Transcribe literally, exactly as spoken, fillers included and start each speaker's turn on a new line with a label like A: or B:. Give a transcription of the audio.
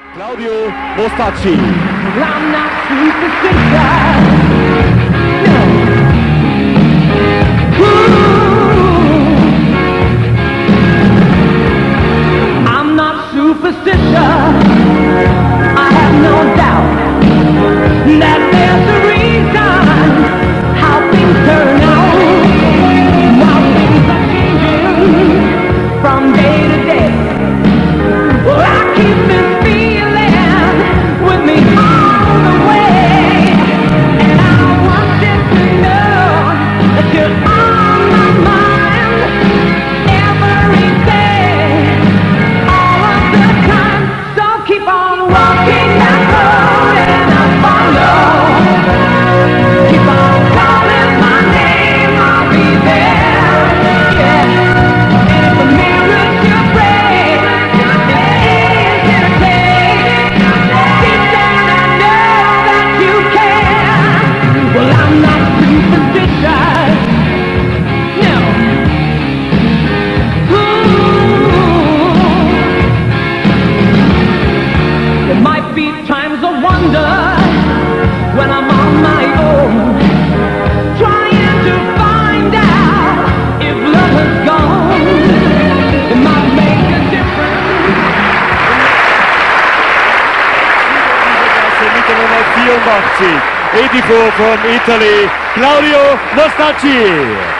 A: Claudio Mostacci.
B: I'm not superstitious. No. Ooh. I'm not superstitious. I have no doubt that there's a reason how things turn out, while things are changing from day to day. Well, I keep this feeling with me all the way, and I want you to know that you're on my mind every day, all of the time. So keep on walking that road and I'll follow. Keep on calling my name, I'll be there. Yeah. And if the mirrors you break, well, I'm not superstitious. No. Ooh. There might be times of wonder when I'm on my own, trying to find out if love has gone. It might make a difference.
A: Nummer vierundachtzig, eighty-four from Italy, Claudio Mostacci.